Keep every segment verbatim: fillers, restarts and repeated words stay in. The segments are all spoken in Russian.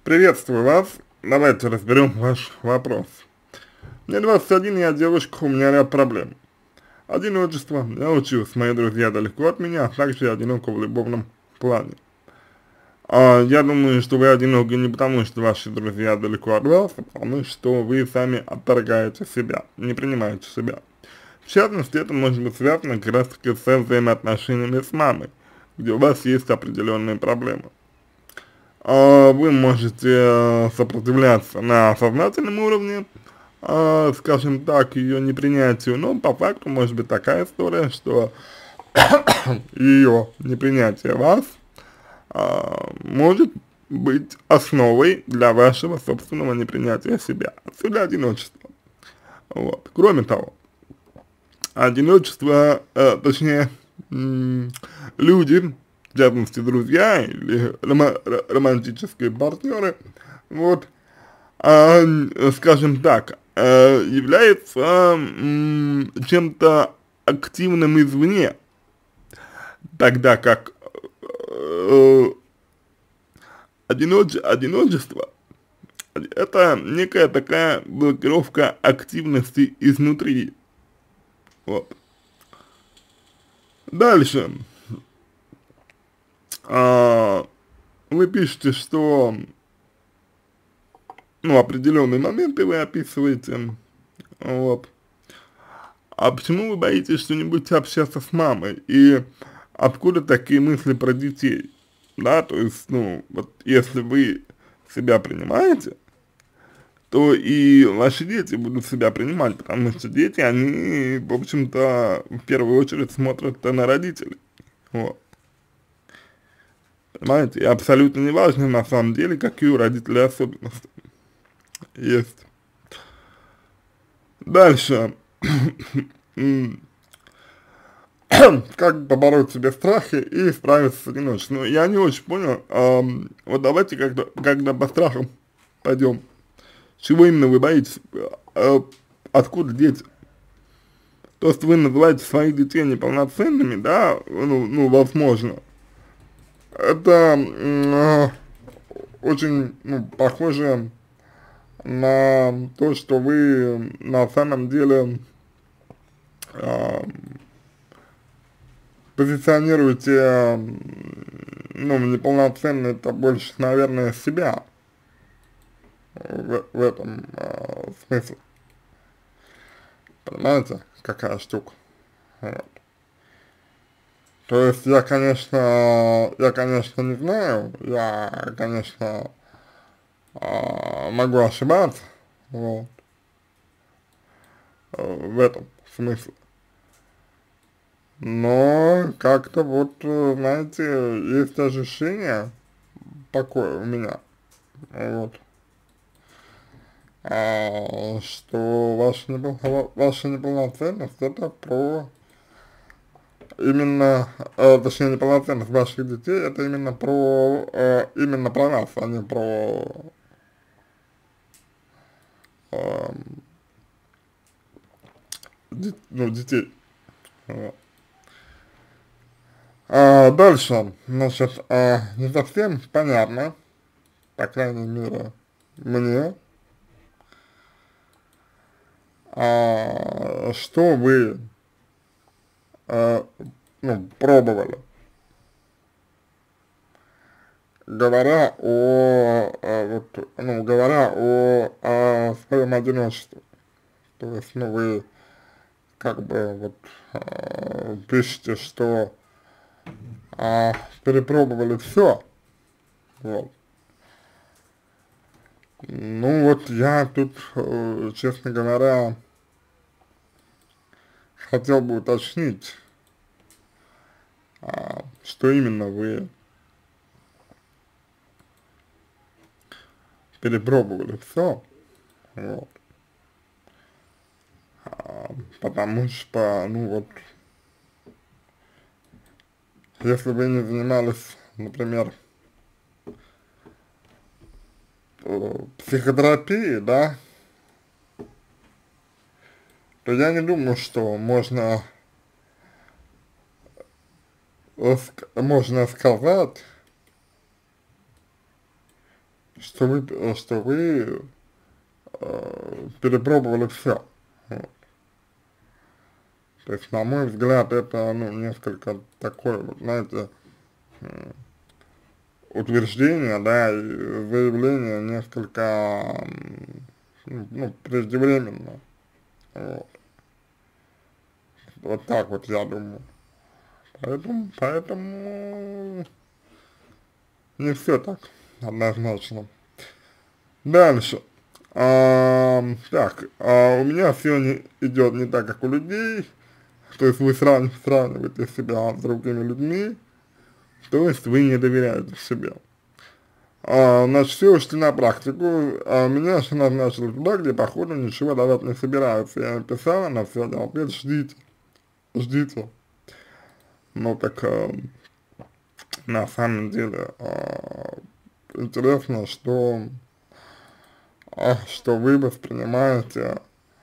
Приветствую вас. Давайте разберем ваш вопрос. Мне двадцать один, я девушка, у меня ряд проблем. Одиночество, я учусь, мои друзья далеко от меня, а также я одинок в любовном плане. А, я думаю, что вы одиноки не потому, что ваши друзья далеко от вас, а потому что вы сами отторгаете себя, не принимаете себя. В частности, это может быть связано как раз таки со взаимоотношениями с мамой, где у вас есть определенные проблемы. А, вы можете э, сопротивляться на сознательном уровне, э, скажем так, ее непринятию, но по факту может быть такая история, что ее непринятие вас а, может быть основой для вашего собственного непринятия себя. Отсюда одиночество. Вот. Кроме того, одиночество, э, точнее, м, люди, в частности, друзья или рома романтические партнеры, вот, а, скажем так, э, является м, чем-то активным извне, тогда как э, одиноч одиночество это некая такая блокировка активности изнутри. Вот. Дальше. А, вы пишете, что ну, определенные моменты вы описываете. Вот. А почему вы боитесь, что не будете общаться с мамой? И откуда такие мысли про детей? Да, то есть, ну, вот если вы себя принимаете, то и ваши дети будут себя принимать, потому что дети, они, в общем-то, в первую очередь смотрят на родителей. Вот. Понимаете? И абсолютно не важно, на самом деле, какие у родителей особенности есть. Дальше. Как побороть в себе страхи и справиться с одиночеством. Ну, я не очень понял. Эм, вот давайте когда, когда по страхам пойдем. Чего именно вы боитесь? Э, откуда дети? То, что вы называете своих детей неполноценными, да, ну, ну возможно, это э, очень ну, похоже на то, что вы на самом деле э, позиционируете, ну, неполноценно, это больше, наверное, себя в, в этом э, смысле. Понимаете, какая штука? Вот. То есть я, конечно, я, конечно, не знаю, я, конечно, э, могу ошибаться, вот, э, в этом смысле. Но как-то вот, э, знаете, есть ощущение покоя у меня, вот, а, что ваша, непол ваша неполноценность это про именно, э, точнее неполноценность ваших детей, это именно про, э, именно про нас, а не про, э, де ну, детей. Вот. А, дальше, значит, а, не совсем понятно, по крайней мере, мне, а, что вы, а, ну, пробовали, говоря о, а, вот, ну, говоря о, о своем одиночестве. То есть, ну, вы как бы вот а, пишете, что а, перепробовали все, вот. Ну вот я тут, э, честно говоря, хотел бы уточнить, а, что именно вы перепробовали все, вот. А, потому что, ну вот, если вы не занимались, например, э, психотерапией, да, то я не думаю, что можно, э, ск можно сказать, что вы, э, что вы э, перепробовали все. Вот. То есть, на мой взгляд, это, ну, несколько такое, вот, знаете, м, утверждение, да, и заявление несколько, м, ну, ну, преждевременно. Вот. Вот так вот я думаю. Поэтому, поэтому не все так однозначно. Дальше. Ам, так, а у меня все не, идет не так, как у людей. То есть вы срав, сравниваете себя с другими людьми, то есть вы не доверяете себе. А, значит, все ушли на практику, а меня же назначили туда, где, походу, ничего давать не собираются. Я написала, она все ответ, ждите, ждите. Ну, так, э, на самом деле, э, интересно, что, э, что вы воспринимаете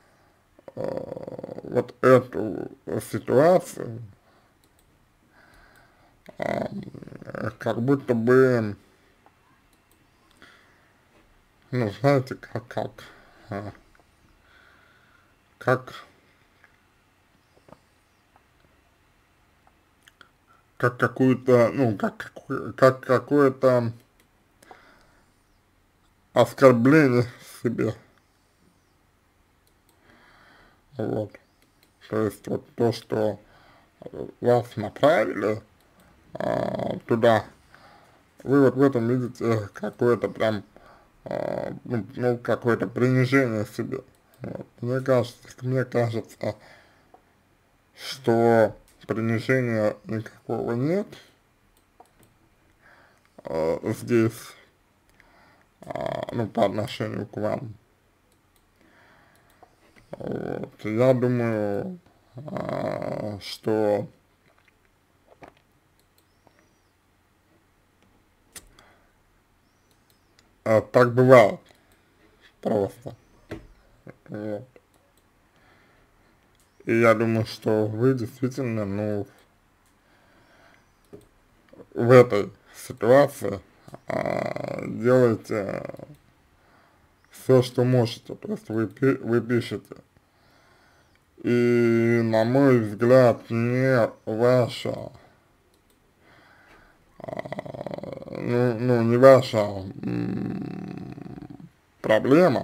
э, вот эту ситуацию, э, как будто бы, ну, знаете, как, как, э, как, как какую-то, ну, как, какую- как какое-то оскорбление себе, вот. То есть вот то, что вас направили а, туда, вы вот в этом видите какое-то прям, а, ну, ну, какое-то принижение себе. Вот. Мне кажется, мне кажется, что принижения никакого нет а, здесь, а, ну, по отношению к вам. Вот. Я думаю, а, что а, так бывает просто. Вот. И я думаю, что вы действительно, ну, в этой ситуации а, делаете все, что можете. То есть вы, пи- вы пишете. И, на мой взгляд, не ваша, а, ну, ну, не ваша м, проблема,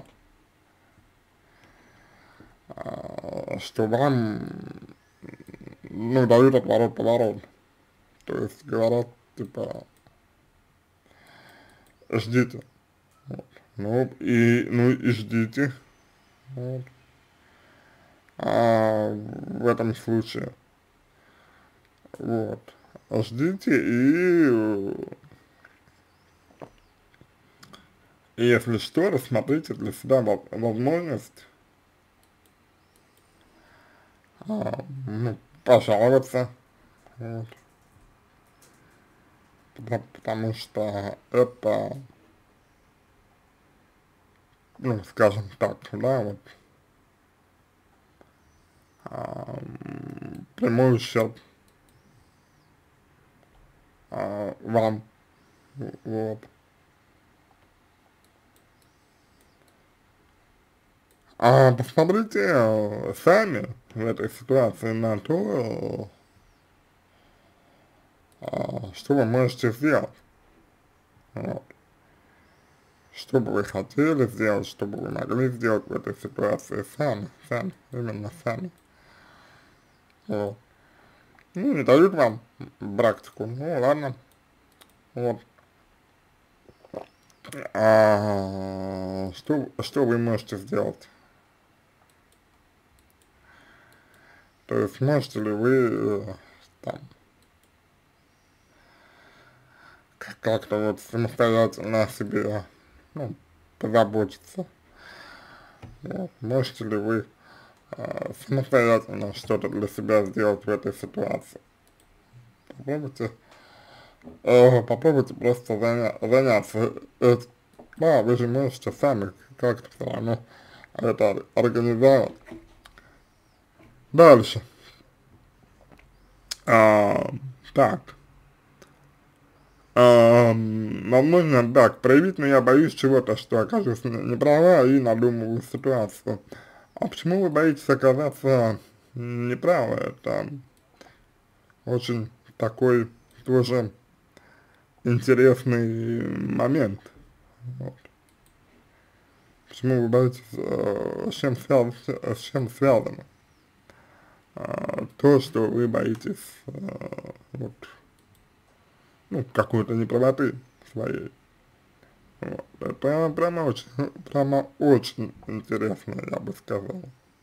а, что вам, ну, дают отворот-поворот. То есть говорят, типа, ждите. Вот. Ну, и, ну, и ждите. Вот. А, в этом случае. Вот. Ждите и, и если что, рассмотрите для себя возможность, а, ну, пожаловаться. Вот. Потому, потому что это, ну, скажем так, да, вот, а, прямой ущерб а, вам. Вот. А посмотрите э, сами в этой ситуации на то, а, что вы можете сделать. Вот. Что бы вы хотели сделать, что бы вы могли сделать в этой ситуации сами, сами, именно сами. Вот. Ну, не дают вам практику, ну ладно, вот. А, что, что вы можете сделать? То есть можете ли вы э, там как-то вот самостоятельно о себе, ну, позаботиться? Вот. Можете ли вы э, самостоятельно что-то для себя сделать в этой ситуации? Попробуйте, э, попробуйте просто заня заняться этим. Да, вы же можете сами как-то все равно это организовать. Дальше. А, так. Ам, возможно, так, проявить, но я боюсь чего-то, что окажусь не, не права и надумываю ситуацию. А почему вы боитесь оказаться неправы? Это очень такой тоже интересный момент. Вот. Почему вы боитесь, э, с чем связано, с чем связано? А, то, что вы боитесь, э, вот, ну, какой-то неправоты своей. Вот. Это прямо очень, прямо очень интересно, я бы сказал.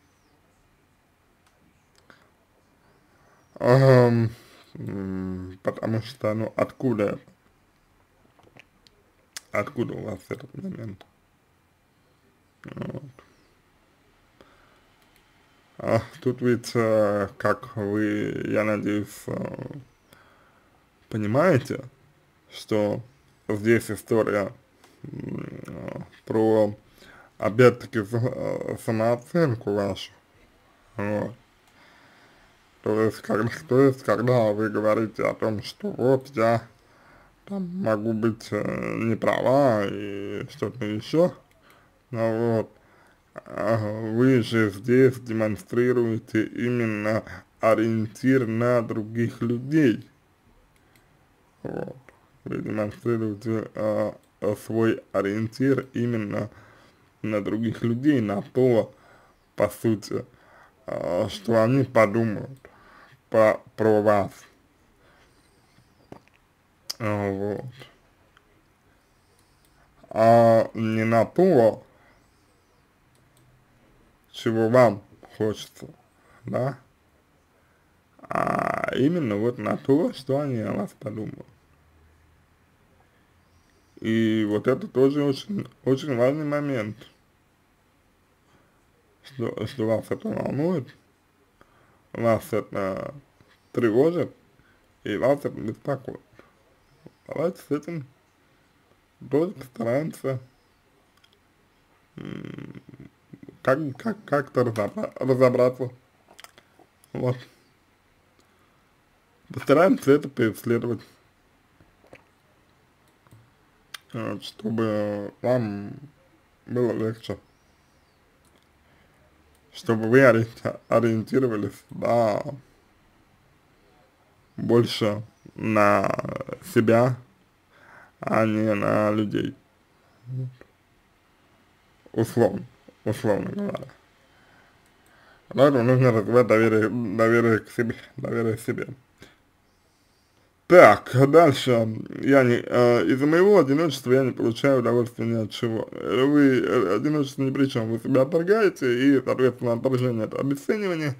Ам, м, потому что, ну, откуда, откуда у вас этот момент? Вот. А тут ведь, э, как вы, я надеюсь, э, понимаете, что здесь история м, про, опять-таки, за- самооценку вашу. Вот. То есть, когда, то есть, когда вы говорите о том, что вот я там могу быть э, не права и что-то еще, ну вот, а вы же здесь демонстрируете именно ориентир на других людей. Вот. Вы демонстрируете э, э, свой ориентир именно на других людей, на то, по сути, э, что они подумают по, про вас. Э, вот. А не на то, чего вам хочется, да, а именно вот на то, что они о вас подумают. И вот это тоже очень, очень важный момент, что, что вас это волнует, вас это тревожит и вас это беспокоит. Давайте с этим тоже постараемся как, как, как-то разобра разобраться. Вот. Постараемся это поисследовать, вот, чтобы вам было легче, чтобы вы ориенти- ориентировались, да, больше на себя, а не на людей, условно, условно говоря. Поэтому нужно развивать доверие, доверие к себе, доверие к себе. Так, дальше. Я не, э, из-за моего одиночества я не получаю удовольствия ни от чего. Э, Вы, э, одиночество ни при чем, вы себя отторгаете, и, соответственно, отторжение — это обесценивание,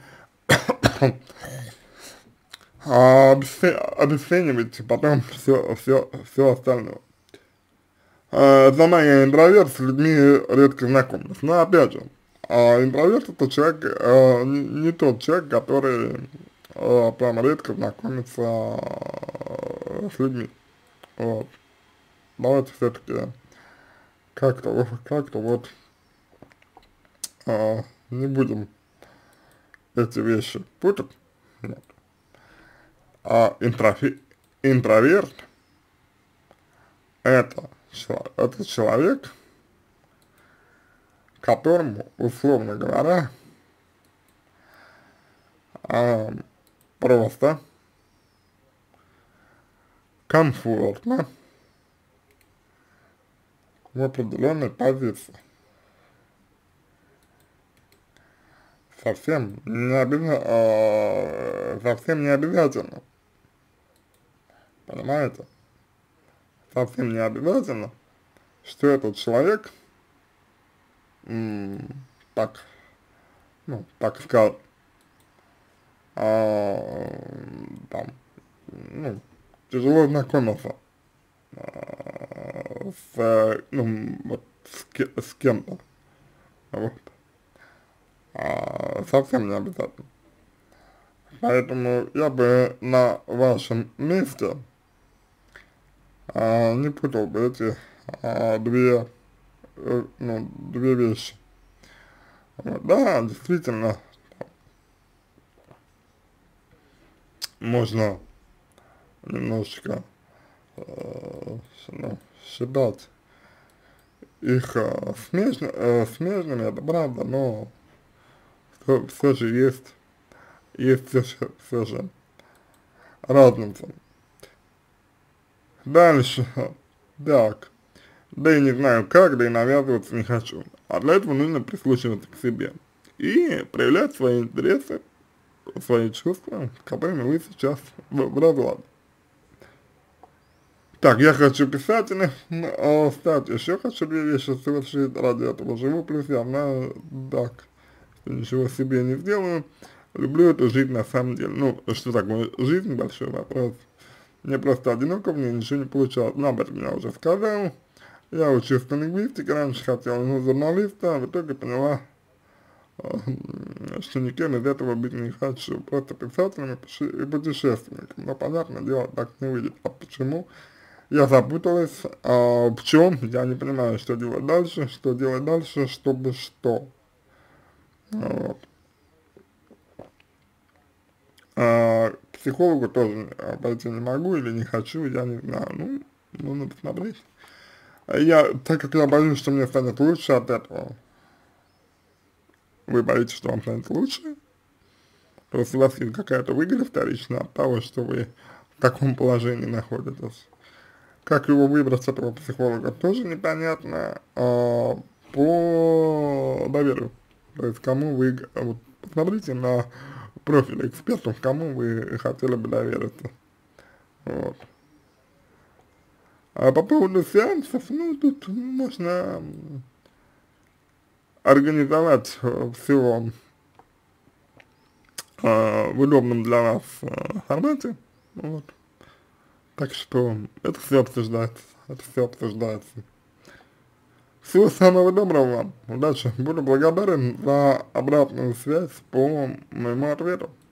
а обесце- обесцениваете потом все, все, все остальное. Э, сама я интроверт, с людьми редко знакомлюсь. Но опять же, а интроверт — это человек, э, не, не тот человек, который э, прямо редко знакомится э, с людьми. Вот. Давайте все-таки как-то, как-то вот э, не будем эти вещи путать. Вот. А интрофи, интроверт — это, чело- это человек, которому, условно говоря, э, просто комфортно в определенной позиции. Совсем не обязательно, э, совсем не обязательно, понимаете? Совсем не обязательно, что этот человек, м, так, ну, так сказать, а, там, ну, тяжело знакомился а, с, э, ну, вот, с, ке- с кем-то, вот, а, совсем не обязательно. Поэтому я бы на вашем месте а, не путал бы эти а, две, э, ну, две вещи. Вот, да, действительно, можно немножечко э, ну, считать их э, смежно, э, смежными, это правда, но все, все же есть, есть все, же- все же разница. Дальше, так, да и не знаю как, да и навязываться не хочу. А для этого нужно прислушиваться к себе и проявлять свои интересы, свои чувства, с которыми вы сейчас в, в разладе. Так, я хочу писать, а, кстати, еще хочу две вещи совершить ради этого. Живу плюс я, на, так, что ничего себе не сделаю. Люблю эту жизнь на самом деле. Ну, что такое жизнь, большой вопрос. Мне просто одиноко, мне ничего не получалось. Ну, об этом я уже сказал. Я учился на лингвистике, раньше хотел на журналиста, а в итоге поняла, а, что никем из этого быть не хочу. Просто писателем и пуши- и путешественником. Но, понятное дело, так не выйдет. А почему? Я запуталась, а в чем? Я не понимаю, что делать дальше, что делать дальше, чтобы что. Вот. А, к психологу тоже а, пойти не могу или не хочу, я не знаю, ну, нужно посмотреть. А Я, так как я боюсь, что мне станет лучше от этого, вы боитесь, что вам станет лучше, то если у вас есть какая-то выгода вторичная от того, что вы в таком положении находитесь, как его выбрать с этого психолога, тоже непонятно, а, по доверию. То есть, кому вы, г- вот, посмотрите на профиль экспертов, кому вы хотели бы довериться. Вот. А по поводу сеансов, ну, тут можно м, организовать все в удобном для вас э, формате. Вот. Так что это все обсуждается. Это все обсуждается. Всего самого доброго вам. Удачи. Буду благодарен за обратную связь по моему ответу.